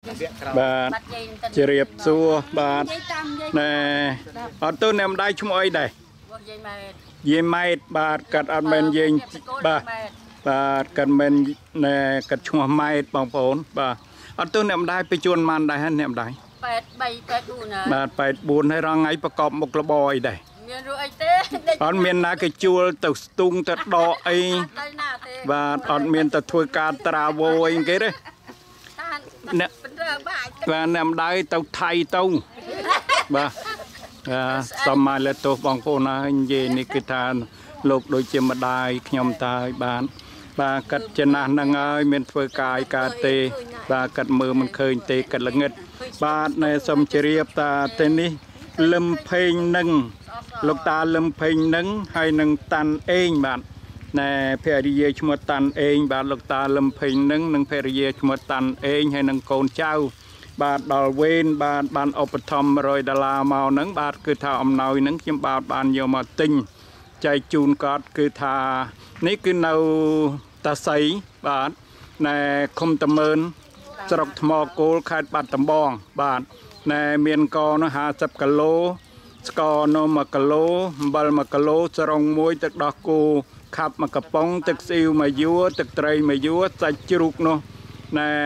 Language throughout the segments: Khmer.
បាទជារៀបសួរបាទណែអត់ទៅអ្នកម្ដាយឈ្មោះអីដែរយាយម៉ែតបាទកាត់អត់មែនយាយបាទបាទកាត់មែនណែកាត់ឈ្មោះម៉ែតបងប្អូនបាទអត់ទៅអ្នកម្ដាយไปជួនម៉ានដែរអ្នកម្ដាយ83 84បាទ84ហើយរងថ្ងៃប្រកបមុខរបរអីដែរមានរួចអីទេអត់មានណាគេជួលទៅស្ទូងទៅដកអីបាទអត់មានទៅធ្វើការត្រាវអីគេទេអ្នកបាទអ្នកម្ដាយទៅថៃទៅបាទសមមកលើទោសបងប្អូនហើយនិយាយនេះគឺថាលោកដូចជាម្ដាយខ្ញុំតើឲ្យបានបាទកាត់ចំណាស់ហ្នឹងហើយមានធ្វើកាយការទេបាទកាត់មើលមិនឃើញទេកាត់ល្ងិតបាទណែសូមជម្រាបតាទេនេះលឹមភេងនឹងលោកតាលឹមភេងនឹងហើយនឹងតាន់អេងបាទណែភរិយាឈ្មោះតាន់អេងបាទលោកតាលឹមភេងនឹងភរិយាឈ្មោះតាន់អេងហើយនឹងកូនចៅបាទដល់វេនបាទបានឧបត្ថម្ភ$100មកហ្នឹងបាទគឺថាអំណោយហ្នឹងខ្ញុំបាទបានយកមកទិញចែកជូនគាត់គឺថានេះគឺនៅតាសីបាទណែឃុំតមើនស្រុកថ្មគោលខេត្តបាត់ដំបងបាទណែមានកនោះ50គីឡូស្ករនោះ1គីឡូអំបិល1គីឡូស្រង់1ទឹកដោះគោខាប់1កំប៉ុងទឹកស្អ៊ីវ1យួរទឹកត្រី1យួរសាច់ជ្រូកនោះណែ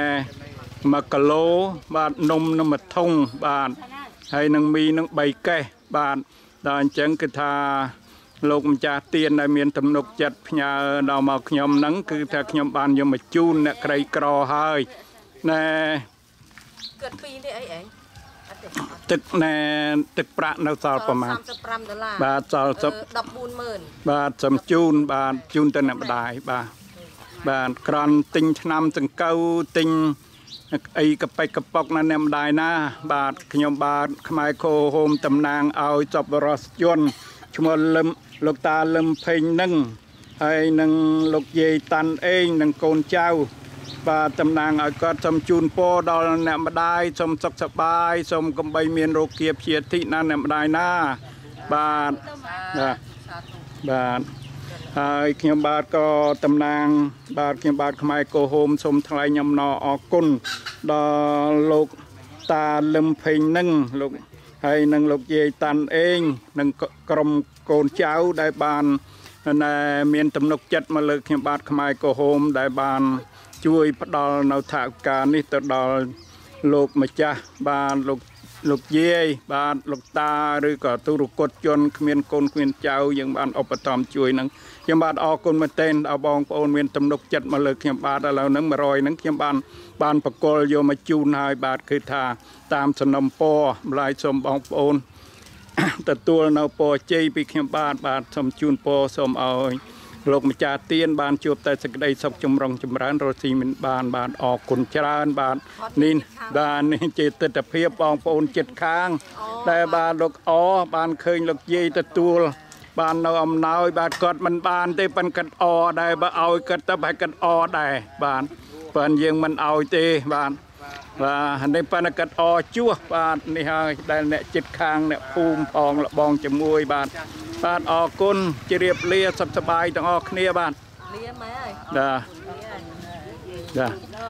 1គីឡូបាទនំនឹង1ធុងបាទហើយនឹងមីនឹង3កេសបាទដល់អញ្ចឹងគឺថាលោកម្ចាស់ទៀនដែលមានទំនុកចិត្តផ្ញើដល់មកខ្ញុំហ្នឹងគឺថាខ្ញុំបានយកមកជូនអ្នកក្រីក្រហើយណែគិតពីនេះអីឯងទឹកណែទឹកប្រាក់នៅសល់ប្រមាណ$35បាទសល់140000បាទសំជូនបាទជូនទៅអ្នកម្ដាយបាទក្រន់ទិញឆ្នាំសង្កូវទិញអីកប៉ិចកប៉ុកណាអ្នកម្ដាយណាបាទខ្ញុំបាទខ្មែរខូហូមតំណាងឲ្យសពរសជនឈ្មោះលឹមលោកតាលឹមភេងនឹងហើយនឹងលោកយាយតាន់អេងនិងកូនចៅបាទតំណាងឲ្យគាត់សូមជូនពរដល់អ្នកម្ដាយសូមសុខសប្បាយសូមកុំបីមានរោគាព្យាធិណាអ្នកម្ដាយណាបាទបាទហើយខ្ញុំបាទក៏តំណាងបាទខ្ញុំបាទខ្មែរកូហូមសូមថ្លែងអំណរអគុណដល់លោកតាលឹមភេងនឹងលោកហើយនឹងលោកយាយតាន់អេងនិងក្រុមកូនចៅដែលបានមានទំនុកចិត្តមកលើខ្ញុំបាទខ្មែរកូហូមដែលបានជួយផ្ដល់នៅថវិកានេះទៅដល់លោកម្ចាស់បាទលោកយាយបាទលោកតាឬក៏ទុរគតជនគ្មានកូនគ្មានចៅយើងបានឧបត្ថម្ភជួយនឹងខ្ញុំបាទអរគុណមែនទែនដល់បងប្អូនមានទំនុកចិត្តមកលើខ្ញុំបាទឥឡូវហ្នឹង100ហ្នឹងខ្ញុំបានបកលយកមកជូនហើយបាទគឺថាតាមសំណុំពរម្លាយសូមបងប្អូនទទួលនៅពរជ័យពីខ្ញុំបាទសូមជូនពរសូមឲ្យលោកម្ចាស់ទៀនបានជួបតែសេចក្តីសុខចម្រុងចម្រើនរស់ស៊ីមិនបានអរគុណច្រើនបាទនេះបាទនេះជាទស្សនភាពបងប្អូនចិត្តខាងដែលបាទលោកបានឃើញលោកយាយទទួលបាននៅអំណោយបាទគាត់មិនបានទេប៉ិនគាត់ដែរបើឲ្យគាត់ទៅឲ្យគាត់ដែរបាទប៉ិនយើងមិនឲ្យទេបាទនេះប៉ិនគាត់ជួសបាទនេះហើយដែលអ្នកចិត្តខាងអ្នកភូមិផងលបងជាមួយបាទអរគុណជម្រាបលាសុខសប្បាយទាំងអស់គ្នាបាទលាម៉ែអើយចា